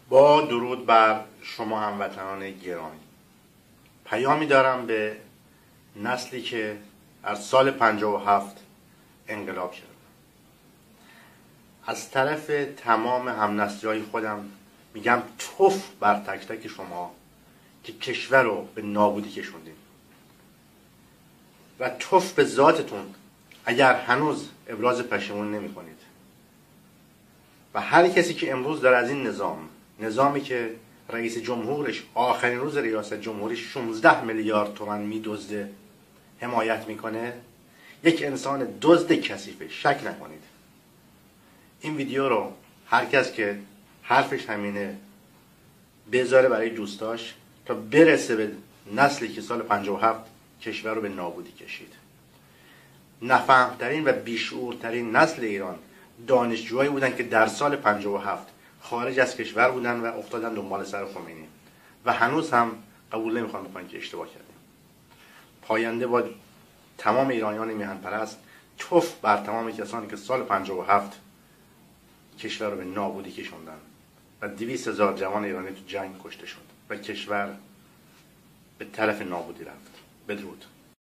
با درود بر شما هموطنان گرامی، پیامی دارم به نسلی که از سال 57 انقلاب کرد. از طرف تمام همنسل‌های خودم میگم توف بر تک تک شما که کشور رو به نابودی کشوندیم و توف به ذاتتون اگر هنوز ابراز پشیمون نمی کنید. و هر کسی که امروز داره از این نظامی که رئیس جمهورش آخرین روز ریاست جمهوری 16 میلیارد تومان میدزده حمایت میکنه، یک انسان دزد کثیفه. شک نکنید. این ویدیو رو هر کس که حرفش همینه بذاره برای دوستاش تا برسه به نسلی که سال 57 کشور رو به نابودی کشید. نفهمترین و بیشعورترین نسل ایران دانشجوهایی بودن که در سال 57 خارج از کشور بودن و افتادن دنبال سر خمینی و هنوز هم قبول نمیخوان بکنن که اشتباه کردیم. پاینده با تمام ایرانیان میهن پرست، توف بر تمام کسانی که سال 57 کشور رو به نابودی کشوندن و 200,000 جوان ایرانی تو جنگ کشته شد و کشور به طرف نابودی رفت. بدرود.